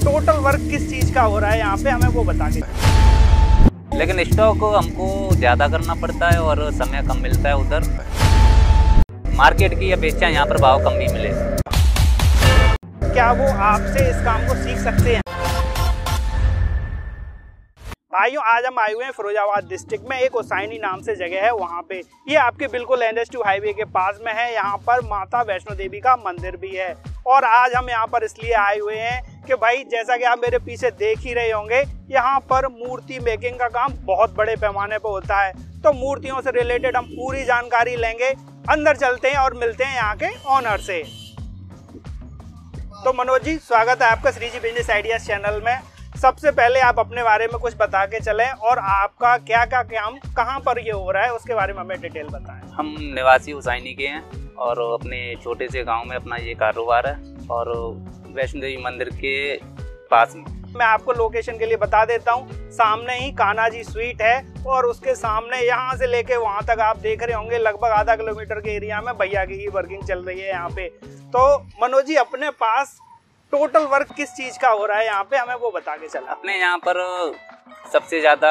Total work किस चीज का हो रहा है यहाँ पे, हमें वो बता के। लेकिन स्टॉक हमको ज़्यादा करना पड़ता है और समय कम मिलता है उधर। मार्केट की अपेक्षा यहाँ पर भाव कम भी मिले। क्या वो आपसे इस काम को सीख सकते हैं? भाइयों, आज हम आए हुए हैं फिरोजाबाद डिस्ट्रिक्ट में, एक ओसायनी नाम से जगह है वहाँ पे। ये आपके बिल्कुल NH2 हाईवे के पास में है। यहाँ पर माता वैष्णो देवी का मंदिर भी है। और आज हम यहाँ पर इसलिए आए हुए हैं कि भाई, जैसा कि आप मेरे पीछे देख ही रहे होंगे, यहाँ पर मूर्ति मेकिंग का काम बहुत बड़े पैमाने पर होता है। तो मूर्तियों से रिलेटेड हम पूरी जानकारी लेंगे। अंदर चलते हैं और मिलते हैं यहाँ के ऑनर से। तो मनोज जी, स्वागत है आपका Shri ji business ideas channel में। सबसे पहले आप अपने बारे में कुछ बता के चलें और आपका क्या क्या काम कहाँ पर ये हो रहा है उसके बारे में हमें डिटेल बताएं। हम निवासी ओसायनी के हैं और अपने छोटे से गांव में अपना ये कारोबार है और वैष्णो देवी मंदिर के पास में। मैं आपको लोकेशन के लिए बता देता हूँ। सामने ही कान्हा जी स्वीट है और उसके सामने यहाँ से लेके वहाँ तक आप देख रहे होंगे लगभग आधा किलोमीटर के एरिया में भैया की ही वर्किंग चल रही है यहाँ पे। तो मनोज जी, अपने पास टोटल वर्क किस चीज का हो रहा है यहाँ पे, हमें वो बता के चला। अपने यहाँ पर सबसे ज्यादा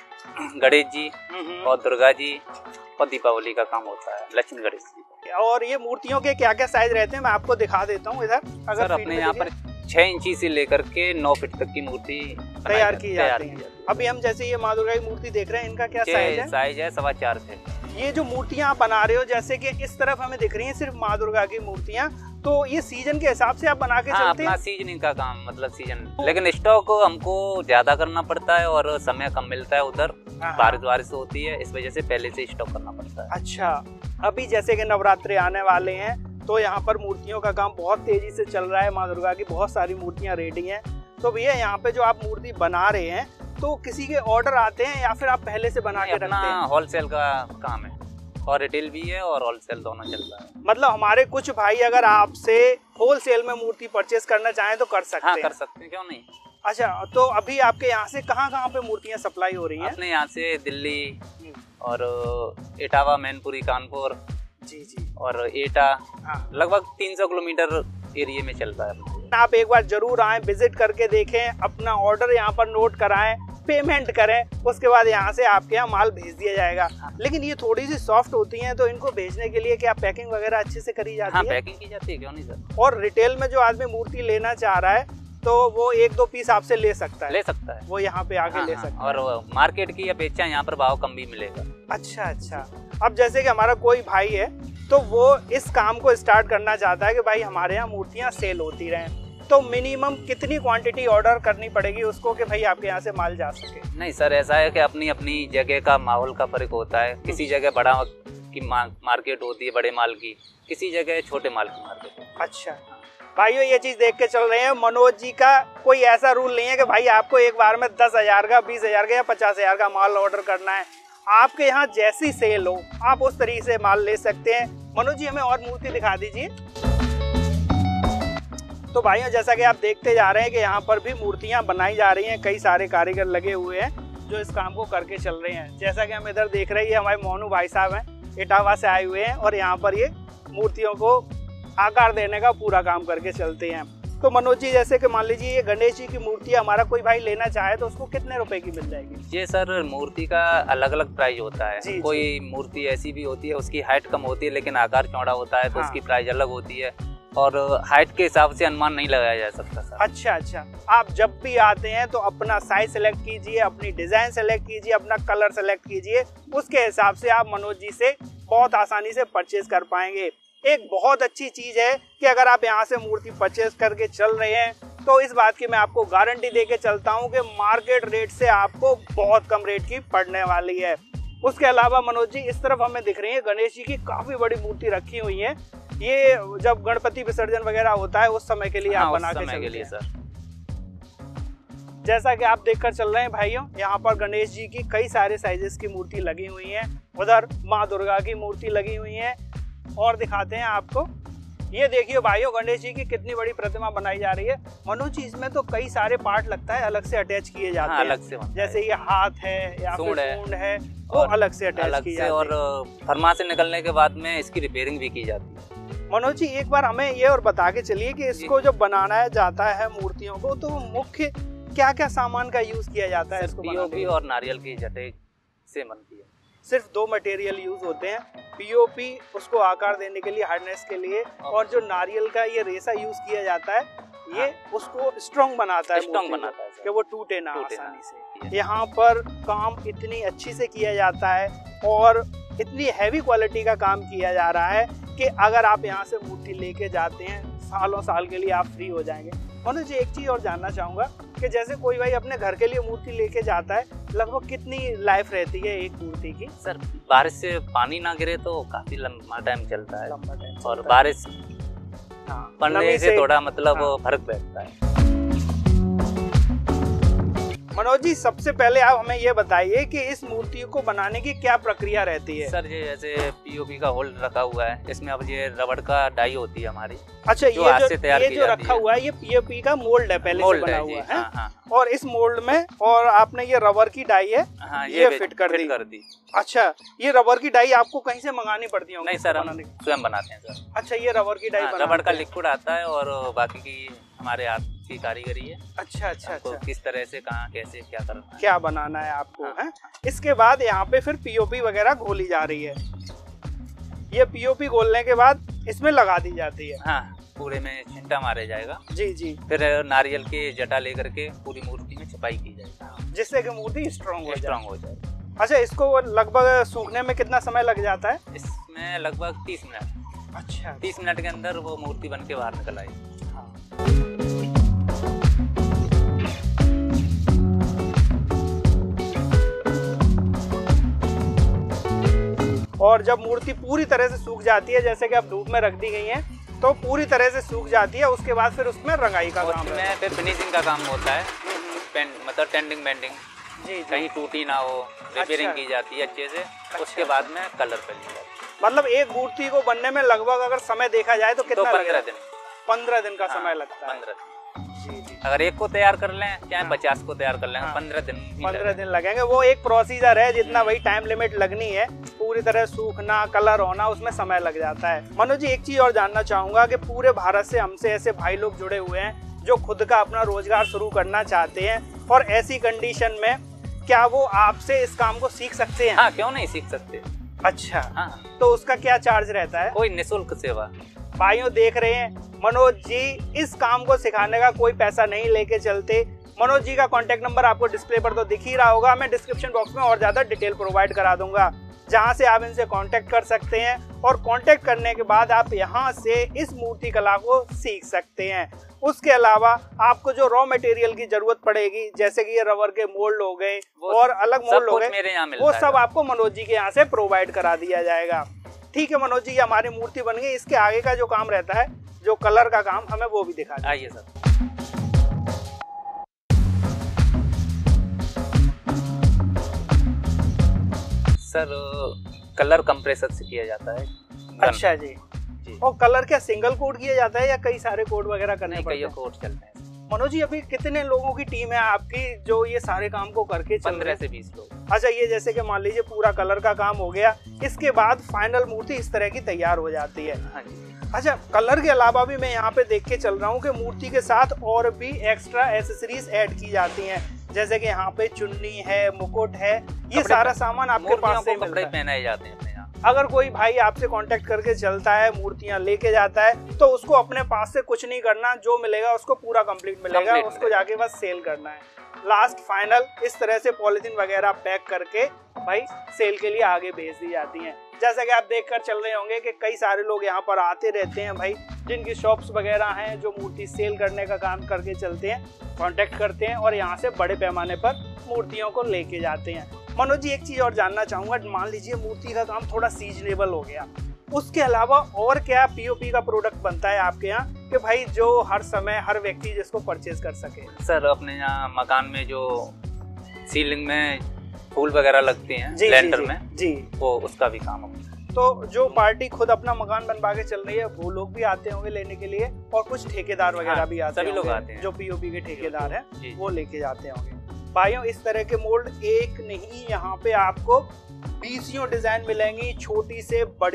गणेश जी और दुर्गा जी और दीपावली का काम होता है, लक्ष्मी गणेश जी। और ये मूर्तियों के क्या क्या साइज रहते हैं मैं आपको दिखा देता हूँ इधर। अगर सर, अपने यहाँ पर 6 इंची से लेकर के 9 फीट तक की मूर्ति तैयार की जाती है। अभी हम जैसे ये माँ दुर्गा की मूर्ति देख रहे हैं, इनका क्या साइज है? साइज है 4.25 फीट। ये जो मूर्तियाँ आप बना रहे हो, जैसे कि इस तरफ हमें दिख रही है सिर्फ माँ दुर्गा की मूर्तियाँ, तो ये सीजन के हिसाब से आप बना के चलते हैं? अपना सीजनिंग का काम, मतलब सीजन। लेकिन स्टॉक हमको ज्यादा करना पड़ता है और समय कम मिलता है उधर। बारिश होती है, इस वजह से पहले से स्टॉक करना पड़ता है। अच्छा, अभी जैसे कि नवरात्रि आने वाले हैं तो यहाँ पर मूर्तियों का काम बहुत तेजी से चल रहा है। माँ दुर्गा की बहुत सारी मूर्तियाँ रेडी हैं। तो भैया, यहाँ पे जो आप मूर्ति बना रहे हैं तो किसी के ऑर्डर आते हैं या फिर आप पहले से बना के रखते हैं? होलसेल का काम है और रिटेल भी है और होलसेल दोनों चल रहा है। मतलब हमारे कुछ भाई अगर आपसे होलसेल में मूर्ति परचेस करना चाहें तो कर सकते हैं? कर सकते हैं, क्यों नहीं। अच्छा, तो अभी आपके यहाँ से कहाँ पे मूर्तियाँ सप्लाई हो रही हैं? अपने यहाँ से दिल्ली और इटावा, मैनपुरी, कानपुर जी और एटा, लगभग 300 किलोमीटर एरिया में चल रहा है। आप एक बार जरूर आएं, विजिट करके देखें, अपना ऑर्डर यहाँ पर नोट कराएं, पेमेंट करें, उसके बाद यहाँ से आपके यहाँ माल भेज दिया जाएगा। लेकिन ये थोड़ी सी सॉफ्ट होती हैं, तो इनको भेजने के लिए क्या पैकिंग वगैरह अच्छे से करी जाती है? पैकिंग की जाती है, क्यों नहीं सर। और रिटेल में जो आदमी मूर्ति लेना चाह रहा है तो वो 1-2 पीस आपसे ले सकता है, वो यहाँ पे आके ले सकता है। और मार्केट की अपेक्षा यहाँ पर भाव कम भी मिलेगा। अच्छा। अब जैसे कि हमारा कोई भाई है तो वो इस काम को स्टार्ट करना चाहता है कि भाई हमारे यहाँ मूर्तियाँ सेल होती रहें, तो मिनिमम कितनी क्वांटिटी ऑर्डर करनी पड़ेगी उसको कि भाई आपके यहाँ से माल जा सके? नहीं सर, ऐसा है कि अपनी अपनी जगह का माहौल का फर्क होता है। किसी जगह बड़ा की मार्केट होती है, बड़े माल की, किसी जगह छोटे माल की मार्केट। अच्छा भाइयों, ये चीज देख के चल रहे हैं। मनोज जी का कोई ऐसा रूल नहीं है कि भाई आपको एक बार में 10,000 का, 20,000 का या 50,000 का माल ऑर्डर करना है। आपके यहाँ जैसी सेल हो आप उस तरीके से माल ले सकते हैं। मनोज जी, हमें और मूर्ति दिखा दीजिए। तो भाइयों, जैसा कि आप देखते जा रहे हैं कि यहाँ पर भी मूर्तियाँ बनाई जा रही हैं। कई सारे कारीगर लगे हुए हैं जो इस काम को करके चल रहे हैं। जैसा कि हम इधर देख रहे हैं, हमारे मोनू भाई साहब हैं, इटावा से आए हुए हैं और यहाँ पर ये मूर्तियों को आकार देने का पूरा काम करके चलते हैं। तो मनोज जी, जैसे कि मान लीजिए ये गणेश जी की मूर्ति हमारा कोई भाई लेना चाहे तो उसको कितने रुपए की मिल जाएगी? ये सर, मूर्ति का अलग अलग प्राइस होता है। जी, कोई मूर्ति ऐसी भी होती है उसकी हाइट कम होती है लेकिन आकार चौड़ा होता है, तो उसकी प्राइस अलग होती है और हाइट के हिसाब से अनुमान नहीं लगाया जा सकता सर। अच्छा, आप जब भी आते हैं तो अपना साइज सेलेक्ट कीजिए, अपनी डिजाइन सेलेक्ट कीजिए, अपना कलर सेलेक्ट कीजिए, उसके हिसाब से आप मनोज जी से बहुत आसानी से परचेज कर पाएंगे। एक बहुत अच्छी चीज है कि अगर आप यहाँ से मूर्ति परचेज करके चल रहे हैं तो इस बात की मैं आपको गारंटी दे के चलता हूँ कि मार्केट रेट से आपको बहुत कम रेट की पड़ने वाली है। उसके अलावा मनोज जी, इस तरफ हमें दिख रही है गणेश जी की काफी बड़ी मूर्ति रखी हुई है। ये जब गणपति विसर्जन वगैरह होता है उस समय के लिए आप बना के चलते हैं सर। जैसा कि आप देखकर चल रहे हैं भाइयों, यहाँ पर गणेश जी की कई सारे साइजेस की मूर्ति लगी हुई है। उधर माँ दुर्गा की मूर्ति लगी हुई है और दिखाते हैं आपको। ये देखिए भाइयों, गणेश जी की कितनी बड़ी प्रतिमा बनाई जा रही है। मनोज जी, इसमें तो कई सारे पार्ट लगता है अलग से अटैच किए जाते हैं। अलग से जैसे ये हाथ है या सूंड है, वो अलग से अटैच की जाती है। और फरमा से निकलने के बाद में इसकी रिपेयरिंग भी की जाती है। मनोज जी एक बार हमें ये और बता के चलिए कि इसको जब बनाना जाता है मूर्तियों को तो मुख्य क्या क्या सामान का यूज किया जाता है इसको? पीओपी और नारियल की जटे से बनती है। सिर्फ 2 मटेरियल यूज होते हैं, पीओपी उसको आकार देने के लिए, हार्डनेस के लिए, और जो नारियल का ये रेसा यूज किया जाता है ये उसको स्ट्रॉन्ग बनाता है, कि वो टूटे ना आसानी से। यहाँ पर काम इतनी अच्छी से किया जाता है और इतनी हैवी क्वालिटी का काम किया जा रहा है कि अगर आप यहाँ से मूर्ति लेके जाते हैं सालों साल के लिए आप फ्री हो जाएंगे। मनोज जी एक चीज और जानना चाहूंगा कि जैसे कोई भाई अपने घर के लिए मूर्ति लेके जाता है, लगभग कितनी लाइफ रहती है एक मूर्ति की? सर बारिश से पानी ना गिरे तो काफी लंबा टाइम चलता है, और बारिश पड़ने से थोड़ा मतलब फर्क बैठता है। मनोज जी सबसे पहले आप हमें ये बताइए कि इस मूर्ति को बनाने की क्या प्रक्रिया रहती है? सर ये जैसे पीओपी का होल्ड रखा हुआ है, इसमें अब ये रबड़ का डाई होती है हमारी। अच्छा, ये जो रखा हुआ है ये पीओपी का मोल्ड है, पहले से बना हुआ है। हाँ। और इस मोल्ड में और आपने ये रबर की डाई है, ये फिट कर दी। अच्छा, ये रबर की डाई आपको कहीं से मंगानी पड़ती है? नहीं सर, हम स्वयं बनाते हैं सर। अच्छा, ये रबर की डाई रबड़ का लिक्विड आता है और बाकी की हमारे हाथ की कारीगरी है। अच्छा। किस तरह से कहाँ कैसे क्या करना है, क्या बनाना है आपको है। इसके बाद यहाँ पे फिर पीओपी वगैरह घोली जा रही है। ये पीओपी घोलने के बाद इसमें लगा दी जाती है। हाँ, पूरे में छिंटा मारे जाएगा। जी। फिर नारियल के जटा लेकर के पूरी मूर्ति में छपाई की जाएगी, जिससे कि मूर्ति स्ट्रॉन्ग हो जाए। अच्छा, इसको लगभग सूखने में कितना समय लग जाता है? इसमें लगभग 30 मिनट। अच्छा, 30 मिनट के अंदर वो मूर्ति बन के बाहर निकल आएगी। और जब मूर्ति पूरी तरह से सूख जाती है, जैसे कि अब धूप में रख दी गई है, तो पूरी तरह से सूख जाती है, उसके बाद फिर उसमें रंगाई का काम है, फिर फिनिशिंग का काम होता है, मतलब टेंडिंग बेंडिंग, जी कहीं टूटी ना हो, रिपेयरिंग की जाती है अच्छे से। उसके बाद में कलर पे ली जाती है। मतलब एक मूर्ति को बनने में लगभग अगर समय देखा जाए तो कितना? 15 दिन। 15 दिन का समय लगता है। 15 दिन। अगर एक को तैयार कर लें, चाहे 50 को तैयार कर लें, 15 दिन लगेंगे। वो एक प्रोसीजर है, जितना वही टाइम लिमिट लगनी है, पूरी तरह सूखना, कलर होना, उसमें समय लग जाता है। मनोज जी एक चीज और जानना चाहूंगा कि पूरे भारत से हमसे ऐसे भाई लोग जुड़े हुए हैं जो खुद का अपना रोजगार शुरू करना चाहते हैं, और ऐसी कंडीशन में क्या वो आपसे इस काम को सीख सकते हैं? हाँ, क्यों नहीं सीख सकते। अच्छा, हाँ। तो उसका क्या चार्ज रहता है? कोई निःशुल्क सेवा। भाइयों देख रहे हैं, मनोज जी इस काम को सिखाने का कोई पैसा नहीं लेके चलते। मनोज जी का कांटेक्ट नंबर आपको डिस्प्ले पर तो दिख ही रहा होगा, मैं डिस्क्रिप्शन बॉक्स में और ज्यादा डिटेल प्रोवाइड करा दूंगा, जहां से आप इनसे कांटेक्ट कर सकते हैं, और कांटेक्ट करने के बाद आप यहां से इस मूर्ति कला को सीख सकते हैं। उसके अलावा आपको जो रॉ मटेरियल की जरूरत पड़ेगी, जैसे कि ये रबर के मोल्ड हो गए और अलग मोल्ड हो गए, वो सब आपको मनोज जी के यहाँ से प्रोवाइड करा दिया जाएगा। ठीक है मनोज जी, हमारी मूर्ति बन गई, इसके आगे का जो काम रहता है, जो कलर का काम, हमें वो भी दिखा दीजिए। आइए सर। सर कलर कंप्रेसर से किया जाता है। अच्छा जी। और कलर क्या सिंगल कोड किया जाता है या कई सारे कोड वगैरह करने पड़ते हैं? कई कोड चलते हैं। मनोज जी अभी कितने लोगों की टीम है आपकी जो ये सारे काम को करके? 15 से 20 लोग। अच्छा, ये जैसे कि मान लीजिए पूरा कलर का काम हो गया, इसके बाद फाइनल मूर्ति इस तरह की तैयार हो जाती है। हाँ जी। अच्छा, कलर के अलावा भी मैं यहाँ पे देख के चल रहा हूँ कि मूर्ति के साथ और भी एक्स्ट्रा एसेसरीज ऐड की जाती हैं, जैसे कि यहाँ पे चुन्नी है, मुकुट है, ये सारा सामान आपके पास से मिलता है? पहनाए जाते हैं। अगर कोई भाई आपसे कांटेक्ट करके चलता है, मूर्तियां लेके जाता है, तो उसको अपने पास से कुछ नहीं करना, जो मिलेगा उसको पूरा कंप्लीट मिलेगा, उसको जाके बस सेल करना है। लास्ट फाइनल इस तरह से पॉलिथीन वगैरह पैक करके भाई सेल के लिए आगे भेज दी जाती हैं। जैसा कि आप देखकर चल रहे होंगे कि कई सारे लोग यहाँ पर आते रहते हैं भाई, जिनकी शॉप्स वगैरह हैं, जो मूर्ति सेल करने का काम करके चलते हैं, कांटेक्ट करते हैं और यहाँ से बड़े पैमाने पर मूर्तियों को लेके जाते हैं। मनोज जी एक चीज और जानना चाहूंगा, मान लीजिए मूर्ति का काम थोड़ा सीजनेबल हो गया, उसके अलावा और क्या पीओपी का प्रोडक्ट बनता है आपके यहाँ कि भाई जो हर समय हर व्यक्ति जिसको परचेज कर सके? सर अपने यहाँ मकान में जो सीलिंग में फूल वगैरह लगते हैं लेंटर में जी, वो उसका भी काम है। तो जो पार्टी खुद अपना मकान बनवा के चल रही है वो लोग भी आते होंगे लेने के लिए, और कुछ ठेकेदार वगैरह भी आते हैं, सभी लोग आते हैं जो पीओपी के ठेकेदार हैं वो लेके जाते होंगे। भाइयों इस तरह के मोल्ड एक नहीं, यहाँ पे आपको 20 डिजाइन मिलेंगी, छोटी से बड़ी।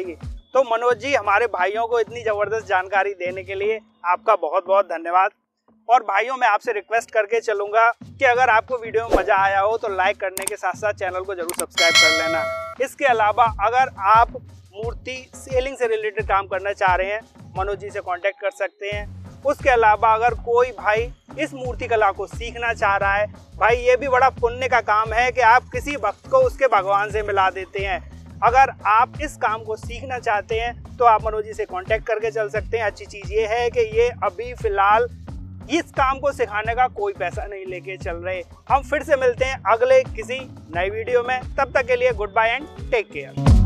तो मनोज जी, हमारे भाइयों को इतनी ज़बरदस्त जानकारी देने के लिए आपका बहुत बहुत धन्यवाद। और भाइयों, मैं आपसे रिक्वेस्ट करके चलूँगा कि अगर आपको वीडियो में मज़ा आया हो तो लाइक करने के साथ साथ चैनल को ज़रूर सब्सक्राइब कर लेना। इसके अलावा अगर आप मूर्ति सेलिंग से रिलेटेड काम करना चाह रहे हैं, मनोज जी से कांटेक्ट कर सकते हैं। उसके अलावा अगर कोई भाई इस मूर्ति कला को सीखना चाह रहा है, भाई ये भी बड़ा पुण्य का काम है कि आप किसी भक्त को उसके भगवान से मिला देते हैं। अगर आप इस काम को सीखना चाहते हैं तो आप मनोज जी से कांटेक्ट करके चल सकते हैं। अच्छी चीज़ ये है कि ये अभी फ़िलहाल इस काम को सिखाने का कोई पैसा नहीं लेके चल रहे। हम फिर से मिलते हैं अगले किसी नई वीडियो में, तब तक के लिए goodbye and take care.